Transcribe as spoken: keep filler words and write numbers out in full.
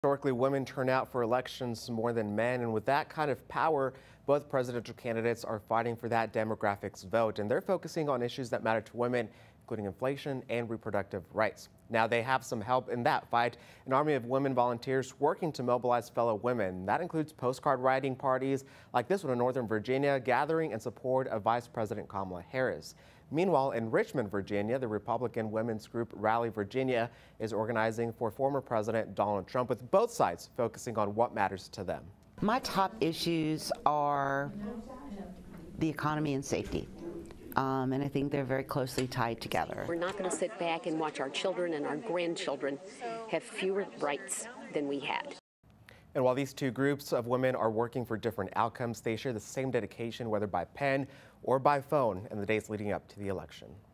Historically, women turn out for elections more than men, and with that kind of power, both presidential candidates are fighting for that demographics vote, and they're focusing on issues that matter to women, including inflation and reproductive rights. Now, they have some help in that fight, an army of women volunteers working to mobilize fellow women. That includes postcard writing parties like this one in Northern Virginia, gathering in support of Vice President Kamala Harris. Meanwhile, in Richmond, Virginia, the Republican women's group Rally Virginia is organizing for former President Donald Trump, with both sides focusing on what matters to them. My top issues are the economy and safety. Um, and I think they're very closely tied together. We're not going to sit back and watch our children and our grandchildren have fewer rights than we had. And while these two groups of women are working for different outcomes, they share the same dedication, whether by pen or by phone, in the days leading up to the election.